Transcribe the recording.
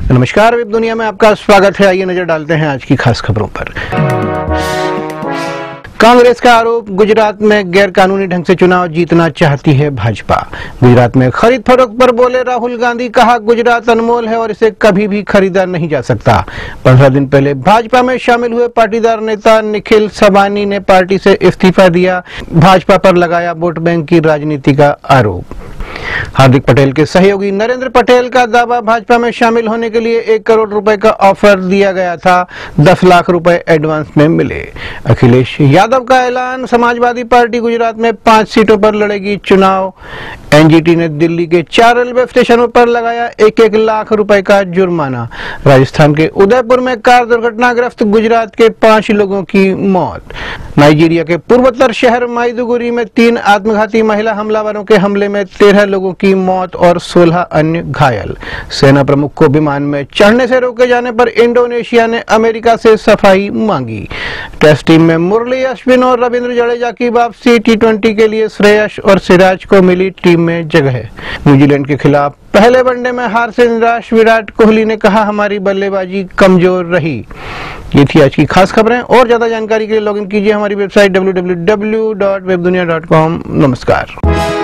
नमस्कार, वेब दुनिया में आपका स्वागत है। आइए नजर डालते हैं आज की खास खबरों पर। कांग्रेस का आरोप, गुजरात में गैर कानूनी ढंग से चुनाव जीतना चाहती है भाजपा। गुजरात में खरीद फरोख्त पर बोले राहुल गांधी, कहा गुजरात अनमोल है और इसे कभी भी खरीदा नहीं जा सकता। 15 दिन पहले भाजपा में शामिल हुए पाटीदार नेता निखिल सबानी ने पार्टी से इस्तीफा दिया। भाजपा पर लगाया वोट बैंक की राजनीति का आरोप। हार्दिक पटेल के सहयोगी नरेंद्र पटेल का दावा, भाजपा में शामिल होने के लिए 1 करोड़ रुपए का ऑफर दिया गया था, 10 लाख रुपए एडवांस में मिले। अखिलेश यादव का ऐलान, समाजवादी पार्टी गुजरात में 5 सीटों पर लड़ेगी चुनाव। एनजीटी ने दिल्ली के 4 रेलवे स्टेशनों पर लगाया 1-1 लाख रुपए का जुर्माना। राजस्थान के उदयपुर में कार दुर्घटनाग्रस्त गुजरात के 5 लोगों की मौत। नाइजीरिया के पूर्वोत्तर शहर माइदुगुरी में 3 आत्मघाती महिला हमलावरों के हमले में 13 लोगों की मौत और 16 अन्य घायल। सेना प्रमुख को विमान में चढ़ने से रोके जाने पर इंडोनेशिया ने अमेरिका से सफाई मांगी। टेस्ट टीम में मुरली, अश्विन और रविंद्र जडेजा की वापसी। T20 के लिए श्रेयस और सिराज को मिली टीम में जगह। न्यूजीलैंड के खिलाफ पहले वनडे में हार से निराश विराट कोहली ने कहा, हमारी बल्लेबाजी कमजोर रही। ये थी आज की खास खबरें। और ज्यादा जानकारी के लिए लॉगिन कीजिए हमारी वेबसाइट www.webdunia.com। नमस्कार।